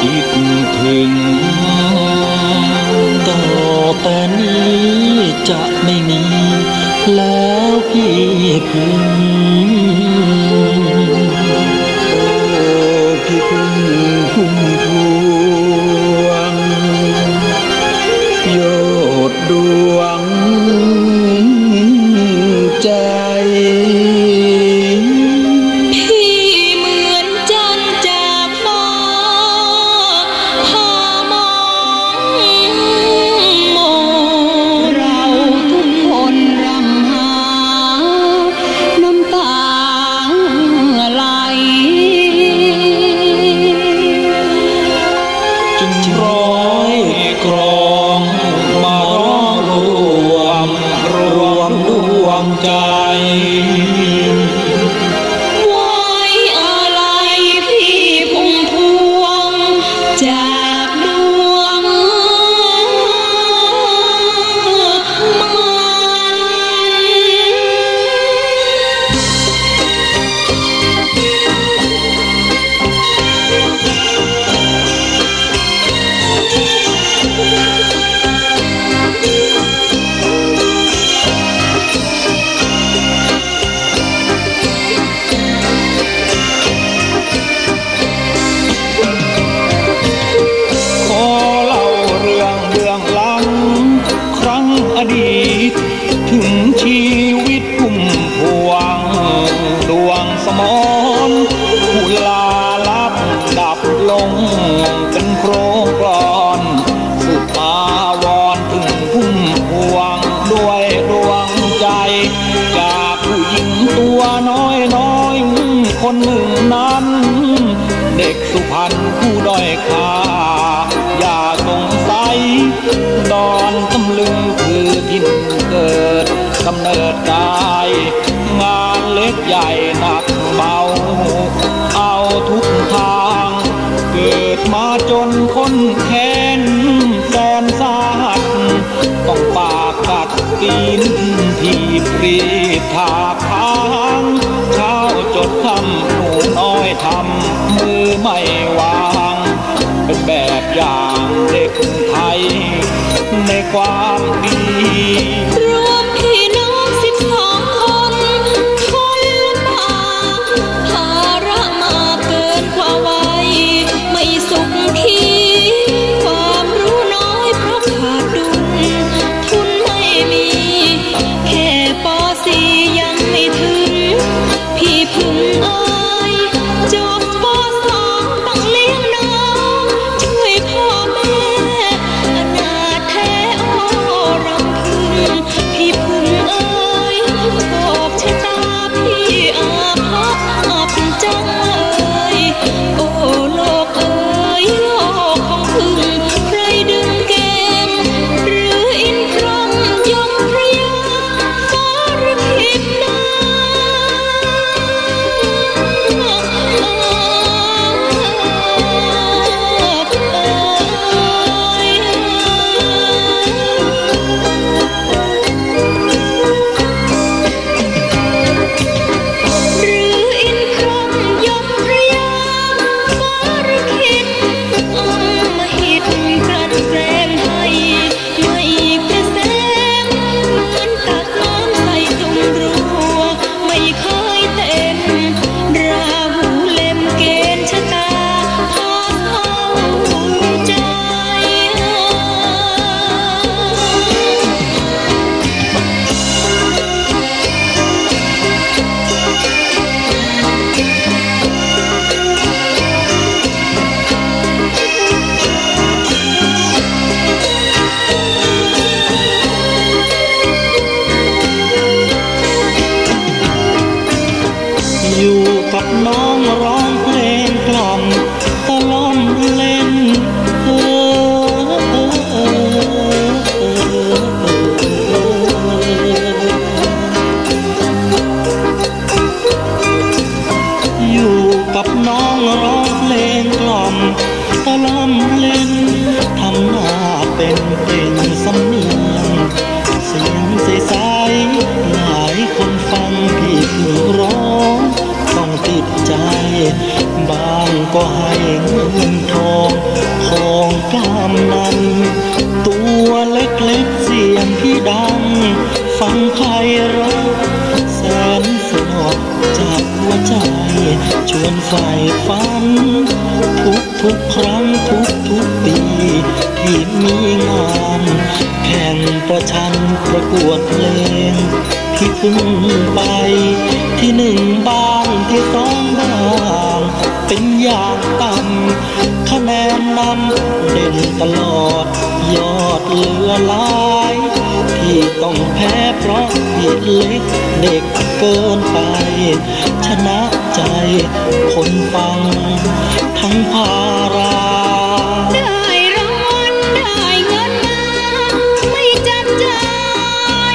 คิดถึงต่อแต่นี้จะไม่มีแล้วพี่พึ่งโอ้พี่พึ่งพุ่มพวงโยดดวงใจถึงชีวิตพุ่มพวงดวงสมรผู้ลาลับดับลงเป็นโครงกลอนสุดอาวรถึงพุ่มพวงด้วยดวงใจจากผู้หญิงตัวน้อยคนหนึ่งนั้นเด็กสุพรรณผู้ด้อยค่าอย่าสงสัยดอนตำลึงคือถิ่นเกิดกำเนิดกายงานเล็กใหญ่หนักเบาเอาทุกทางเกิดมาจนคนแค้นแสนสาหัสต้องปากกัดตีนที่ปรีดถากทางเช้าจดคำหนูน้อยทำมือไม่วางเป็นแบบอย่างเด็กไทยในความดีรวมพี่น้อง12 คนคนละบาภาระมาเกินกว่าวัยไม่สุขทีความรู้น้อยเพราะขาดดุลทุนไม่มีแค่ป.4 ยังไม่ถึงพี่พึ่งเอ้ยจบป.2 ต้องเลี้ยงน้องช่วยพ่อแม่อนาถแท้โอ้รำพึงพี่พึ่งเอ้ยขอบชะตาพี่อาภัพอับจังเอ้ยโอ้โลกเอ้ยโลกของพึ่งใครดึงเก่งหรืออินทรยมพระยาฟ้าหรือผิดนาหรืออินทรยมพระยาฟ้าหรือคิดมหิตกลั่นแกล้งให้ไม่กระแสงเหมือนตักน้ำใส่ตุ่มรั่วไม่เคยเต็มราหูเล่มเกณฑ์ชะตาพาเข้าใจอยู่กับน้องร้องเพลงกล่อมตะล่อมเล่นอยู่กับน้องร้องเพลงกล่อมตะล่อมเล่นทำหน้าเป็นเปล่งสำเนียงเสียงใสๆหลายคนฟังพี่พึ่งร้องต้องติดใจบางก็ให้เงินทองของกามนั้นตัวเล็กๆเสียงที่ดังฟังไพเราะแสนสนอจากหัวใจชวนใฝ่ฝันทุกครั้งทุกปีที่มีงานแข่งประชันประกวดเพลงที่เพิ่งไปที่หนึ่งบ้างที่สองบ้างเป็นอย่างต่ำคะแนนนำเด่นตลอดยอดเหลือหลายที่ต้องแพ้เพราะผิดเล็กเด็กเกินไปชนะใจคนฟังทั้งภาราได้รางวัลได้เงินมาไม่จับจ่าย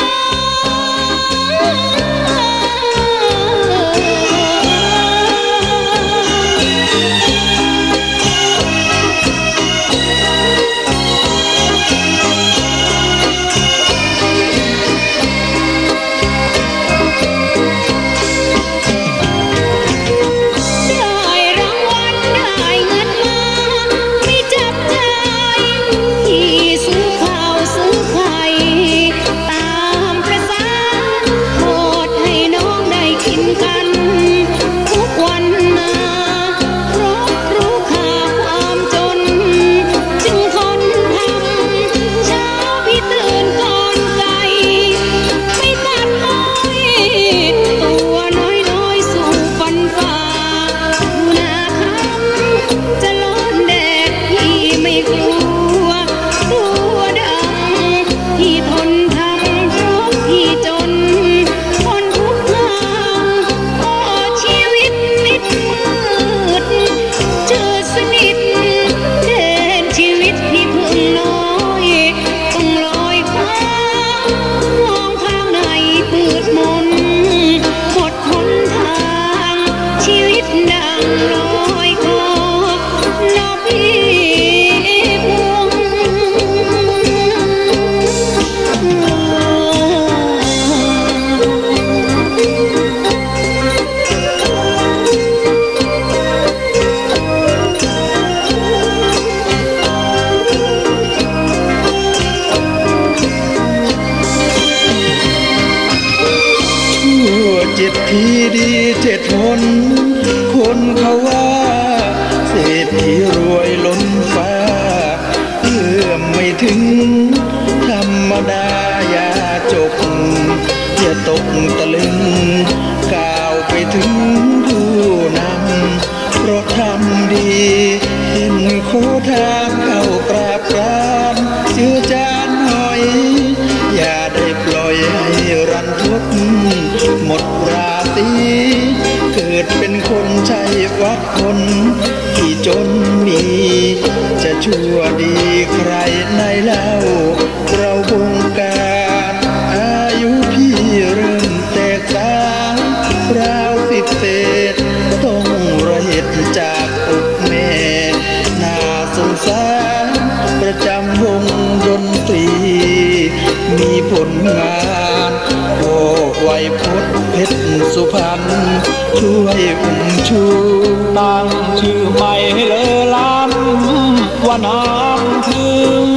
เจ็ดทีดีเจ็ดหนคนเขาว่าเศรษฐีรวยล้นฟ้าเอื้อมไม่ถึงธรรมดาอย่าจกอย่าตกตะลึงก้าวไปถึงผู้นำเพราะทำดีเห็นโคทางเข้ากราบกรานเจือจานหน่อยอย่าได้ปล่อยให้รันทดหมดราตรีเกิดเป็นคนใช่วัดคนที่จนมีจะชั่วดีใครในเล่าเราบงการอายุพี่เริ่มแตกสาวราว10 เศษต้องระเหตุจากอกแม่น่าสงสารประจำวงดนตรีมีผลงานโอ้ไวยพจน์เพชรสุพรรณช่วยอุ้มชูตั้งชื่อใหม่ให้เลอล้ำว่าน้ำถึง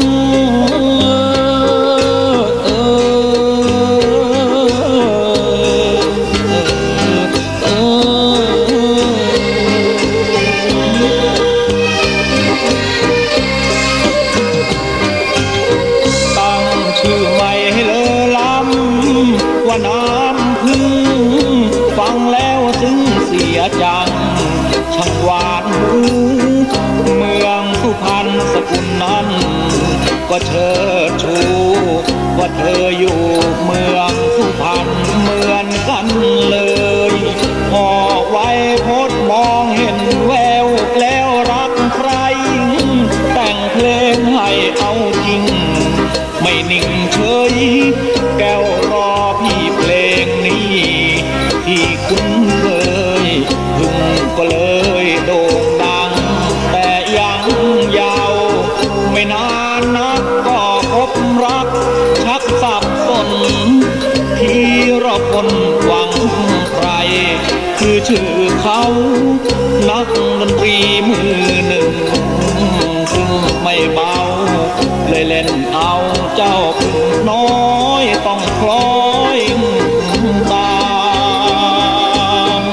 น้ำพึ่งฟังแล้วซึ้งเสียจังช่างหวานหูเมืองสุพรรณสกุลนั้นก็เชิดชูว่าเธออยู่เมืองสุพรรณเหมือนกันเลยพอไว้พดมองเห็นแววแล้วรักใครแต่งเพลงให้เอาจริงไม่นิ่งเฉยแก้วรอพี่เพลงนี้ที่คุ้นเคยพึ่งก็เลยโด่งดังแต่ยังยาวไม่นานนักก็พบรักชักสับสนที่รอคนหวังใครคือชื่อเขานักดนตรีมือหนึ่งซึ่งไม่เบาเลยเล่นเอาเจ้าน้อยต้องคล้อยตาม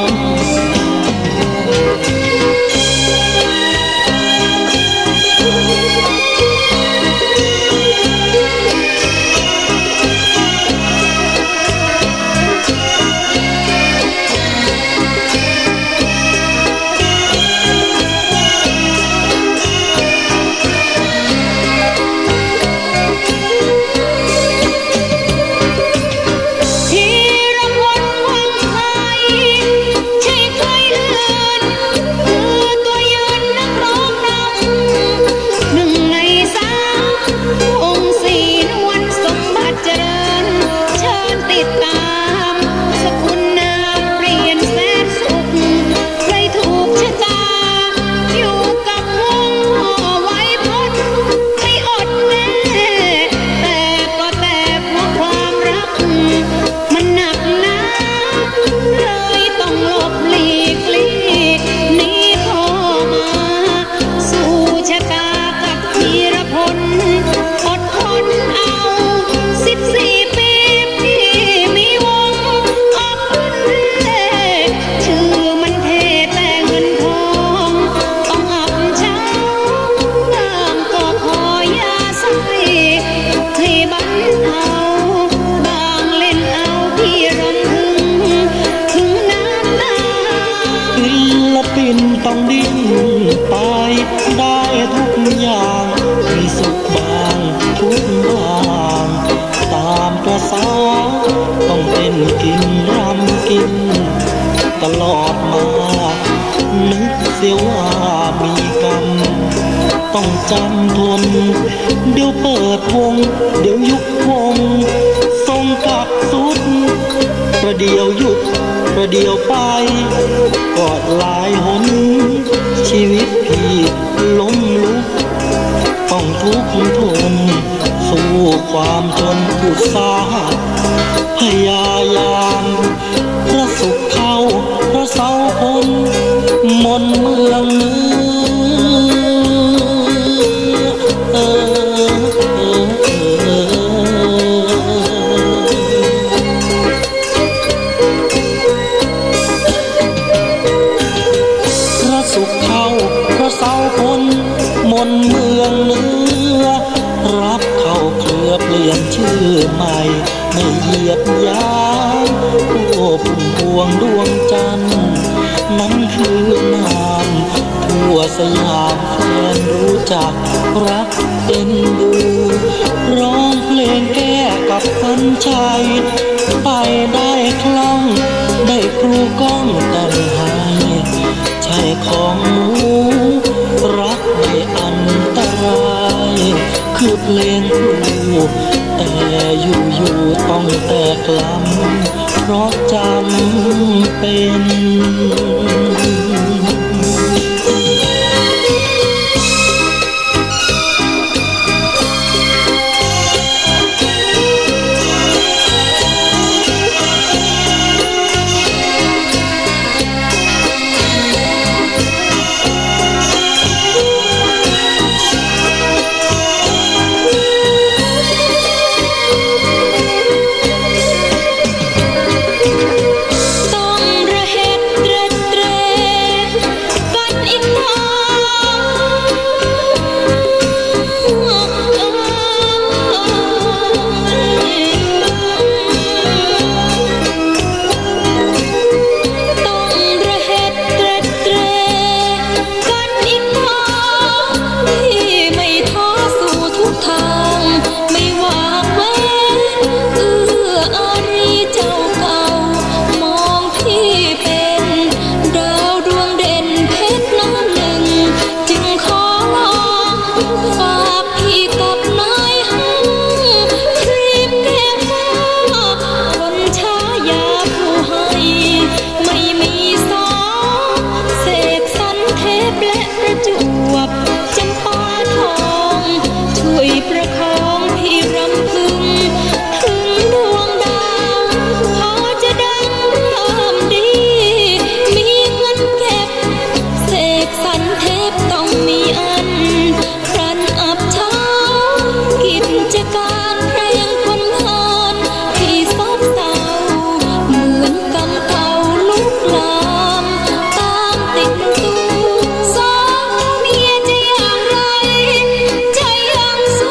ต้องดิ้นไปได้ทุกอย่างมีสุขบางทุกบ้างตามประสาต้องเป็นกินรำกินตลอดมานึกเสียว่ามีกรรมต้องจำทนเดี๋ยวเปิดวงเดี๋ยวยุบวงทรงกับสุดประเดี๋ยวหยุดประเดี๋ยวไปกอดหลายหนชีวิตพี่ล้มลุกต้องทุกข์ทนสู้ความจนอุตสาหะพยายามพระสุขเข้าพระเสาพ้นมนเมืองเนื้มนเมืองเนื้อรับเข้าเครือเปลี่ยนชื่อใหม่ไม่เหยียบยามผู้พุ่มพวงดวงจันทร์นั้นคือนามทั่วสยามแฟนรู้จักรักเป็นดูร้องเพลงแก้กับคนชัยไปได้คล่องได้ครูก้องแต่งให้ใช่ของหนูรักไม่อันตรายคือเพลงครูแต่อยู่ต้องแตกลำเพราะจำเป็นต้องระเห็ดเตร็ดมีอันครันอับเช้ากิจการเพลงคนงานที่ซบเศร้าเหมือนกำเก่าลุกลามตามติดตัวสองเมียจะอย่างไรใจยังสู้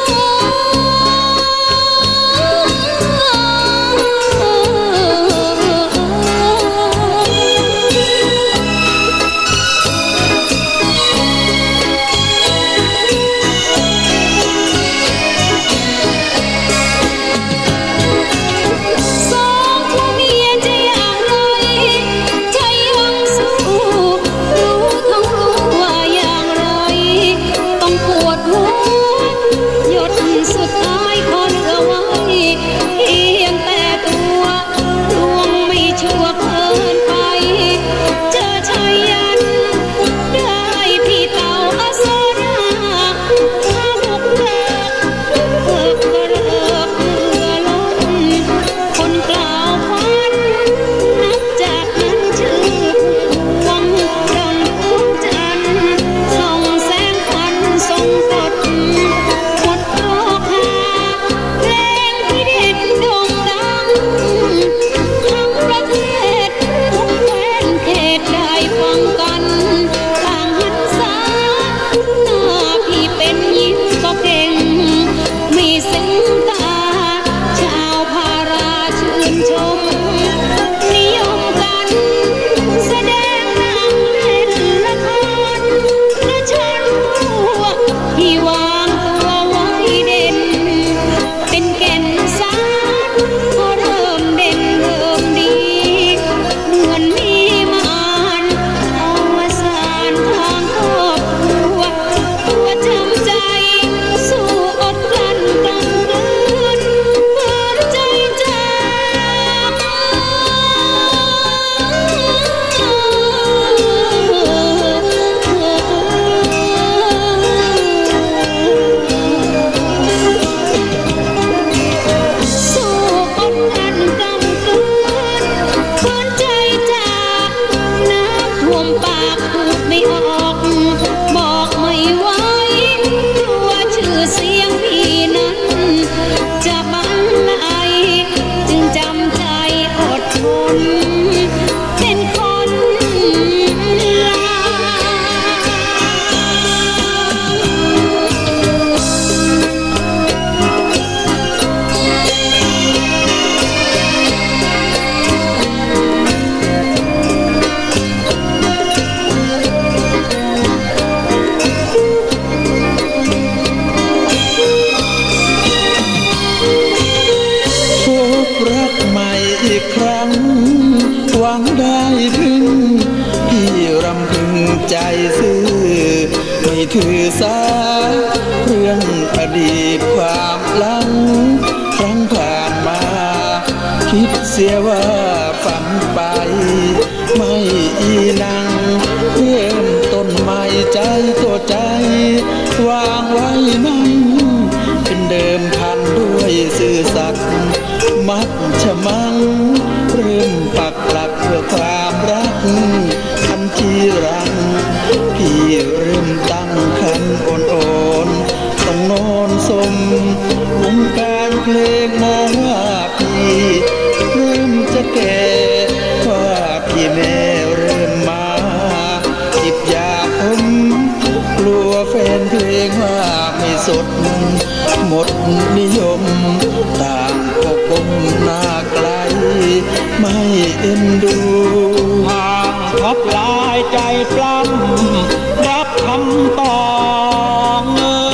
ถือสาเรื่องอดีตความหลังครั้งผ่านมาคิดเสียว่าฝันไปไม่อีนังเริ่มต้นใหม่ใจตัวใจวางไว้นั้นเป็นเดิมพันด้วยซื่อสัตย์มักชะมังเริ่มปักหลักเพื่อความรักคันจีรังพี่เริ่มตั้งคันอ่อนๆต้องนอนสมวงการเพลงมองว่าพี่เริ่มจะแก่ว่าพี่แม่เริ่มมาจิบยาผมกลัวแฟนเพลงว่าไม่สดหมดนิยมต่างก็ก้มหน้าไกลไม่เอ็นดูทางทับลายใจปล้ำรับคำตอง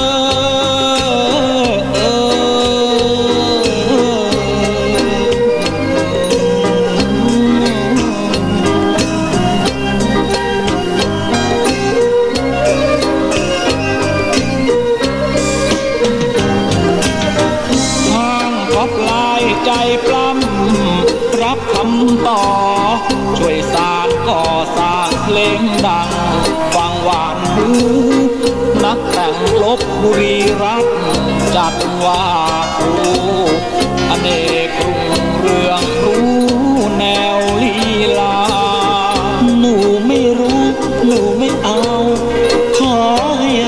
ใจปล้ำรับคำต่อช่วยสานก่อสร้างเพลงดังฟังหวานหูนักแต่งลพบุรีรักจัดว่าครูอเนกรุ่งเรืองรู้แนวลีลาหนูไม่รู้หนูไม่เอาขอให้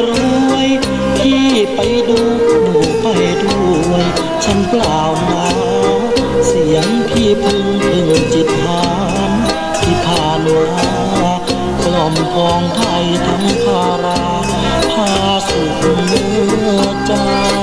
เปล่านะเสียงพี่พึ่งจิตหานที่ผ่านมากล่อมพองไทยทั้งภาราพาสุขเมื่อใจ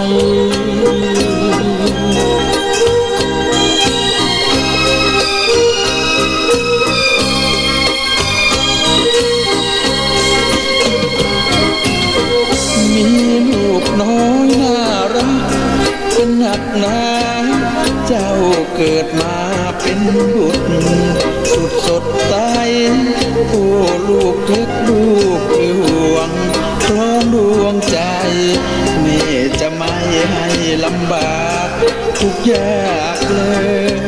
มีลูกน้อยน่ารักเป็นหนักหนาเจ้าเกิดมาเป็นบุตรสุดสดใสโอ้ลูกเล็กลูกห่วงพร้อมดวงใจแม่จะไม่ให้ลำบากทุกยากเลย